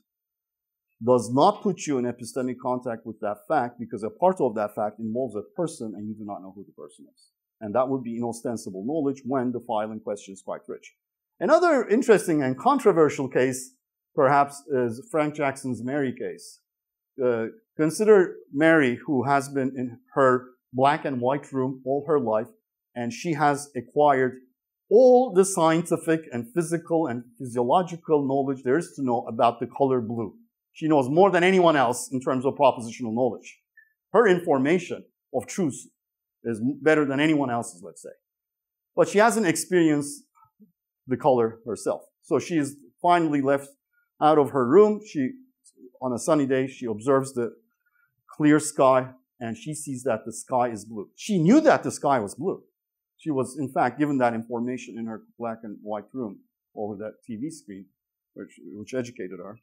does not put you in epistemic contact with that fact, because a part of that fact involves a person and you do not know who the person is. And that would be inostensible knowledge when the file in question is quite rich. Another interesting and controversial case perhaps is Frank Jackson's Mary case. Uh, consider Mary, who has been in her black and white room all her life, and she has acquired all the scientific and physical and physiological knowledge there is to know about the color blue. She knows more than anyone else in terms of propositional knowledge. Her information of truth is better than anyone else's, let's say. But she hasn't experienced the color herself. So she is finally left out of her room. She, on a sunny day, she observes the clear sky, and she sees that the sky is blue. She knew that the sky was blue. She was, in fact, given that information in her black and white room over that T V screen, which, which educated her.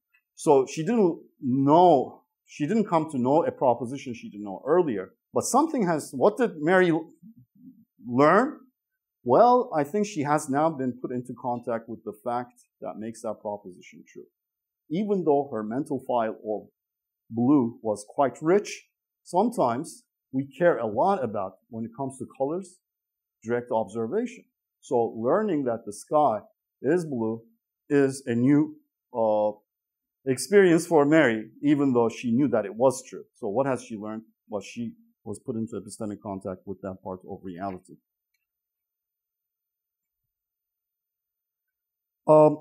So she didn't know, she didn't come to know a proposition she didn't know earlier. But something has, what did Mary learn? Well, I think she has now been put into contact with the fact that makes that proposition true. Even though her mental file of blue was quite rich, sometimes we care a lot about, when it comes to colors, direct observation. So learning that the sky is blue is a new uh, experience for Mary, even though she knew that it was true. So what has she learned? Well, she was put into epistemic contact with that part of reality. Um,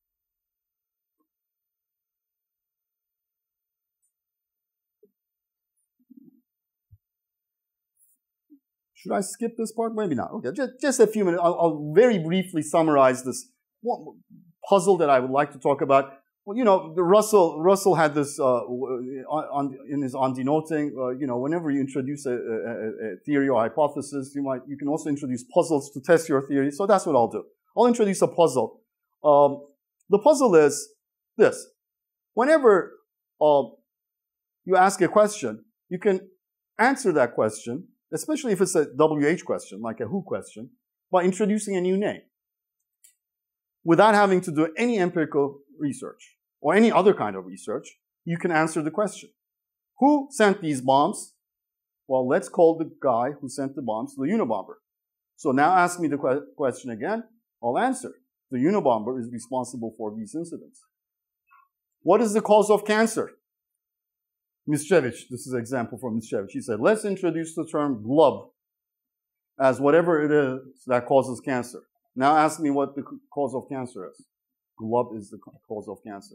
should I skip this part? Maybe not. Okay, just, just a few minutes. I'll, I'll very briefly summarize this one puzzle that I would like to talk about. Well, you know, Russell Russell had this uh, on, in his on denoting. Uh, you know, whenever you introduce a, a, a theory or hypothesis, you might you can also introduce puzzles to test your theory. So that's what I'll do. I'll introduce a puzzle. Um, the puzzle is this: whenever uh, you ask a question, you can answer that question, especially if it's a W H question, like a who question, by introducing a new name, without having to do any empirical research or any other kind of research. You can answer the question. Who sent these bombs? Well, let's call the guy who sent the bombs the Unabomber. So now ask me the que- question again. I'll answer. The Unabomber is responsible for these incidents. What is the cause of cancer? Mickiewicz, this is an example from Mickiewicz. He said, let's introduce the term glub as whatever it is that causes cancer. Now ask me what the cause of cancer is. Glub is the cause of cancer.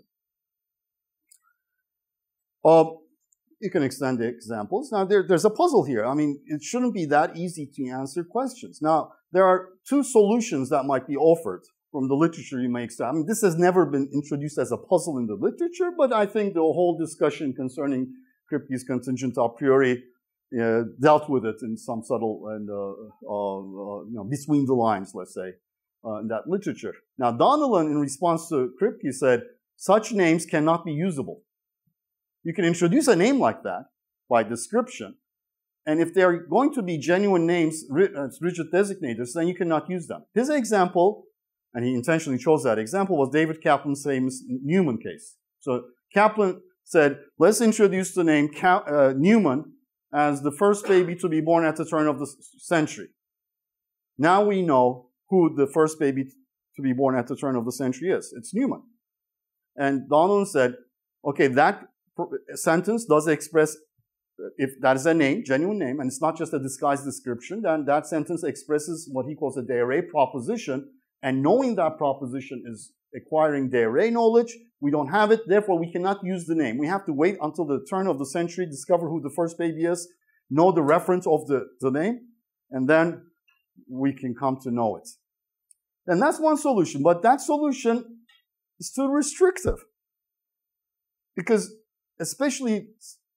Um, you can extend the examples. Now, there, there's a puzzle here. I mean, it shouldn't be that easy to answer questions. Now, there are two solutions that might be offered from the literature you may extend. I mean, this has never been introduced as a puzzle in the literature, but I think the whole discussion concerning Kripke's contingent a priori uh, dealt with it in some subtle and, uh, uh, uh, you know, between the lines, let's say, uh, in that literature. Now, Donnellan, in response to Kripke, said, such names cannot be usable. You can introduce a name like that by description, and if they're going to be genuine names, rigid designators, then you cannot use them. His example, and he intentionally chose that example, was David Kaplan's famous Newman case. So Kaplan said, let's introduce the name uh, Newman as the first baby to be born at the turn of the century. Now we know who the first baby to be born at the turn of the century is. It's Newman. And Donnellan said, okay, that sentence does express, if that is a name, genuine name, and it's not just a disguised description, then that sentence expresses what he calls a de re proposition, and knowing that proposition is acquiring de re knowledge. We don't have it, therefore we cannot use the name. We have to wait until the turn of the century, discover who the first baby is, know the reference of the, the name, and then we can come to know it. And that's one solution, but that solution is too restrictive. Because especially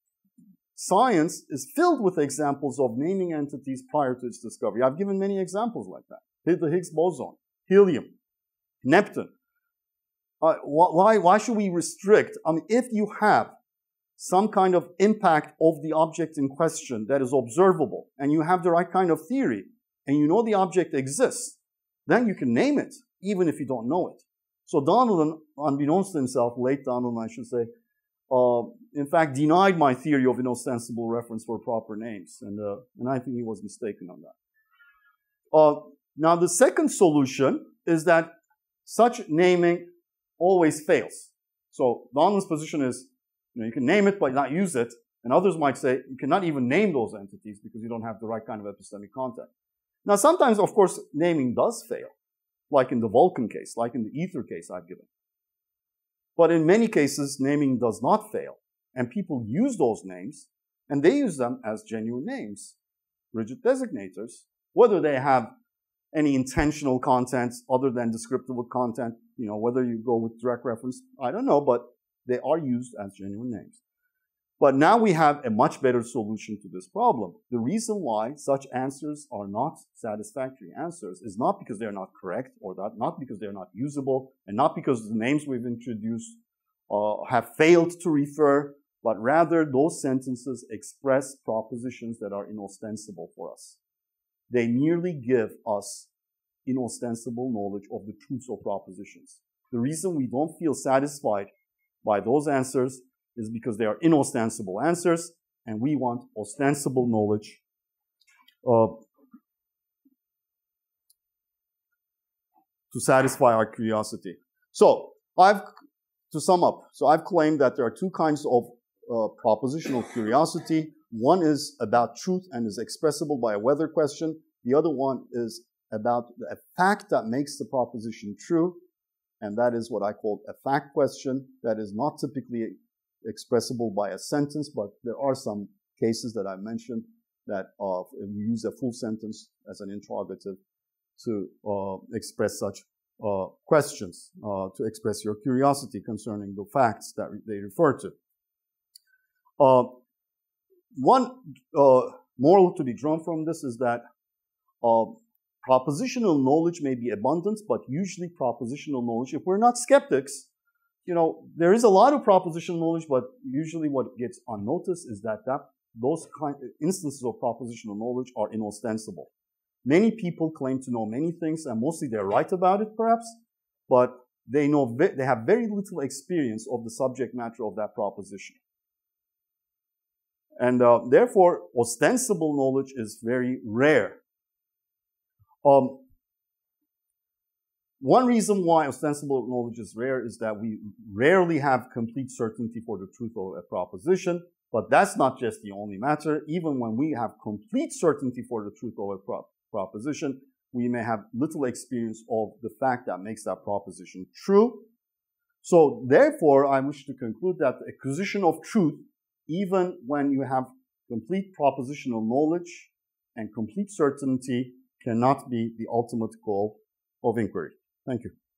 science is filled with examples of naming entities prior to its discovery. I've given many examples like that. The Higgs boson, helium, Neptune. Uh, why, why should we restrict? I mean, if you have some kind of impact of the object in question that is observable, and you have the right kind of theory, and you know the object exists, then you can name it, even if you don't know it. So Donnellan, unbeknownst to himself, late Donnellan, I should say, uh, in fact, denied my theory of inostensible reference for proper names, and, uh, and I think he was mistaken on that. Uh, now, the second solution is that such naming always fails. So Donnellan's position is, you know, you can name it but not use it, and others might say you cannot even name those entities because you don't have the right kind of epistemic contact. Now, sometimes, of course, naming does fail, like in the Vulcan case, like in the ether case I've given. But in many cases, naming does not fail, and people use those names, and they use them as genuine names, rigid designators, whether they have any intentional content other than descriptive content, you know, whether you go with direct reference, I don't know, but they are used as genuine names. But now we have a much better solution to this problem. The reason why such answers are not satisfactory answers is not because they're not correct, or that, not because they're not usable, and not because the names we've introduced uh, have failed to refer, but rather those sentences express propositions that are inostensible for us. They merely give us inostensible knowledge of the truths of propositions. The reason we don't feel satisfied by those answers is because they are inostensible answers, and we want ostensible knowledge. Uh, to satisfy our curiosity. So, I've, to sum up, so I've claimed that there are two kinds of uh, propositional curiosity. One is about truth and is expressible by a whether question. The other one is about a fact that makes the proposition true, and that is what I call a fact question that is not typically expressible by a sentence, but there are some cases that I mentioned that uh, you use a full sentence as an interrogative to uh, express such uh, questions, uh, to express your curiosity concerning the facts that they refer to. Uh, one uh, moral to be drawn from this is that uh, propositional knowledge may be abundant, but usually propositional knowledge, if we're not skeptics, you know, there is a lot of propositional knowledge, but usually what gets unnoticed is that, that those kind of instances of propositional knowledge are inostensible. Many people claim to know many things, and mostly they're right about it, perhaps, but they know they have very little experience of the subject matter of that proposition. And uh, therefore, ostensible knowledge is very rare. Um, one reason why ostensible knowledge is rare is that we rarely have complete certainty for the truth of a proposition, but that's not just the only matter. Even when we have complete certainty for the truth of a pro proposition, we may have little experience of the fact that makes that proposition true. So therefore, I wish to conclude that the acquisition of truth, even when you have complete propositional knowledge and complete certainty, cannot be the ultimate goal of inquiry. Thank you.